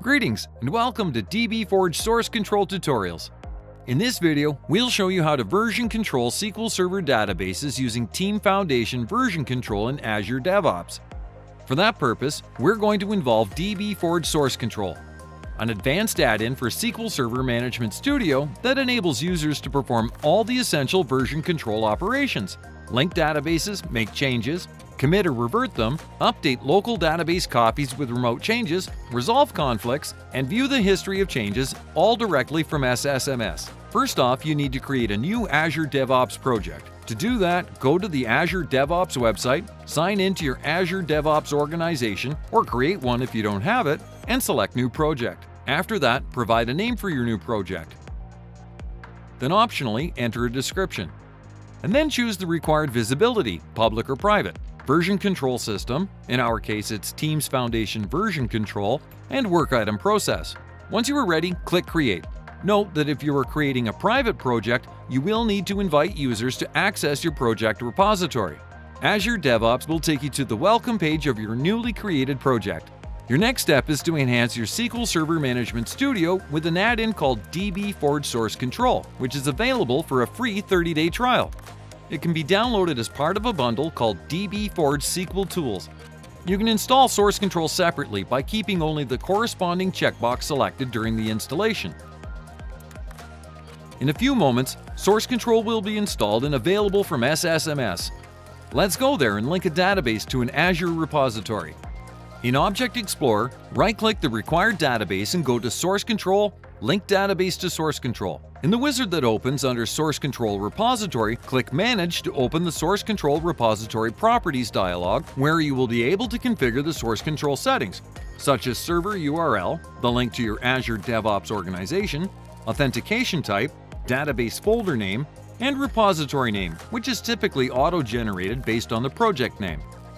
Greetings and welcome to dbForge Source Control Tutorials. In this video, we'll show you how to version control SQL Server databases using Team Foundation version control in Azure DevOps. For that purpose, we're going to involve dbForge Source Control, an advanced add-in for SQL Server Management Studio that enables users to perform all the essential version control operations: link databases, make changes, commit or revert them, update local database copies with remote changes, resolve conflicts, and view the history of changes all directly from SSMS. First off, you need to create a new Azure DevOps project. To do that, go to the Azure DevOps website, sign into your Azure DevOps organization, or create one if you don't have it, and select New Project. After that, provide a name for your new project. Then optionally, enter a description. And then choose the required visibility, public or private, version control system, in our case it's Teams Foundation version control, and work item process. Once you are ready, click Create. Note that if you are creating a private project, you will need to invite users to access your project repository. Azure DevOps will take you to the welcome page of your newly created project. Your next step is to enhance your SQL Server Management Studio with an add-in called dbForge Source Control, which is available for a free 30-day trial. It can be downloaded as part of a bundle called dbForge SQL Tools. You can install Source Control separately by keeping only the corresponding checkbox selected during the installation. In a few moments, Source Control will be installed and available from SSMS. Let's go there and link a database to an Azure repository. In Object Explorer, right-click the required database and go to Source Control, Link Database to Source Control. In the wizard that opens under Source Control Repository, click Manage to open the Source Control Repository Properties dialog, where you will be able to configure the source control settings, such as server URL, the link to your Azure DevOps organization, authentication type, database folder name, and repository name, which is typically auto-generated based on the project name.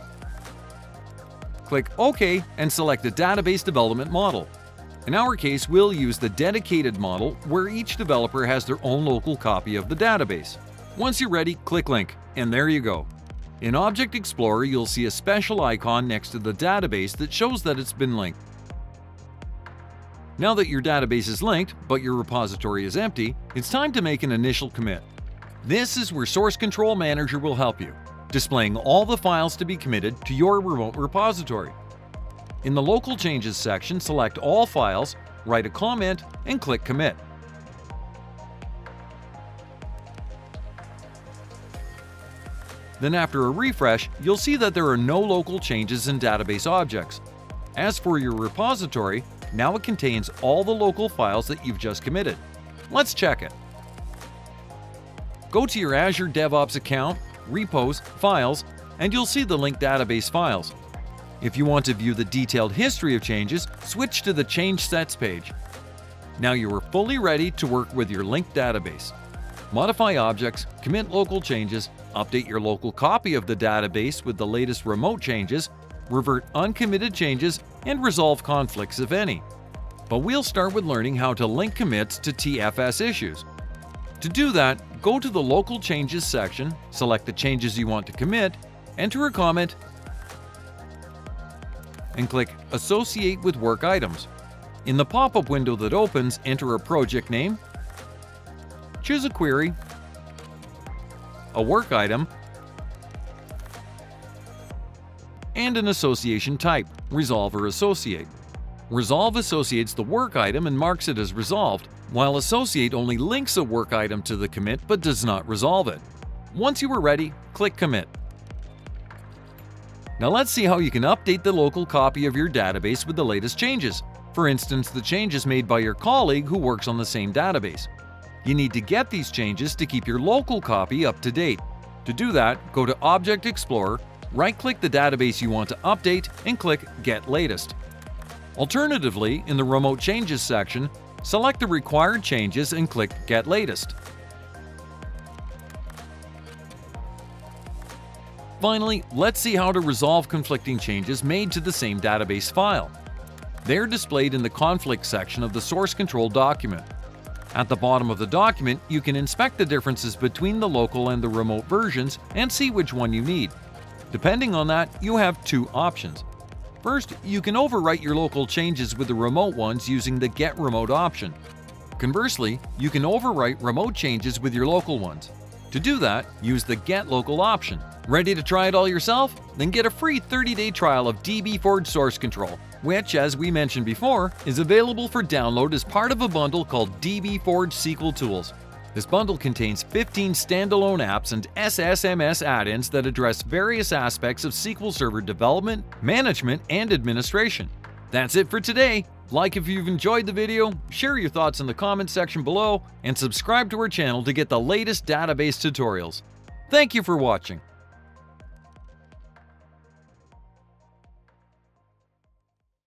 Click OK and select the database development model. In our case, we'll use the dedicated model where each developer has their own local copy of the database. Once you're ready, click Link, and there you go. In Object Explorer, you'll see a special icon next to the database that shows that it's been linked. Now that your database is linked, but your repository is empty, it's time to make an initial commit. This is where Source Control Manager will help you, displaying all the files to be committed to your remote repository. In the Local Changes section, select all files, write a comment, and click Commit. Then after a refresh, you'll see that there are no local changes in database objects. As for your repository, now it contains all the local files that you've just committed. Let's check it. Go to your Azure DevOps account, Repos, Files, and you'll see the linked database files. If you want to view the detailed history of changes, switch to the Change Sets page. Now you are fully ready to work with your linked database. Modify objects, commit local changes, update your local copy of the database with the latest remote changes, revert uncommitted changes, and resolve conflicts if any. But we'll start with learning how to link commits to TFS issues. To do that, go to the Local Changes section, select the changes you want to commit, enter a comment, and click Associate with Work Items. In the pop-up window that opens, enter a project name, choose a query, a work item, and an association type, Resolve or Associate. Resolve associates the work item and marks it as resolved, while Associate only links a work item to the commit but does not resolve it. Once you are ready, click Commit. Now let's see how you can update the local copy of your database with the latest changes. For instance, the changes made by your colleague who works on the same database. You need to get these changes to keep your local copy up to date. To do that, go to Object Explorer, right-click the database you want to update, and click Get Latest. Alternatively, in the Remote Changes section, select the required changes and click Get Latest. Finally, let's see how to resolve conflicting changes made to the same database file. They're displayed in the Conflict section of the Source Control document. At the bottom of the document, you can inspect the differences between the local and the remote versions and see which one you need. Depending on that, you have two options. First, you can overwrite your local changes with the remote ones using the Get Remote option. Conversely, you can overwrite remote changes with your local ones. To do that, use the Get Local option. Ready to try it all yourself? Then get a free 30-day trial of dbForge Source Control, which, as we mentioned before, is available for download as part of a bundle called dbForge SQL Tools. This bundle contains 15 standalone apps and SSMS add-ins that address various aspects of SQL Server development, management, and administration. That's it for today. Like if you've enjoyed the video, share your thoughts in the comments section below, and subscribe to our channel to get the latest database tutorials. Thank you for watching.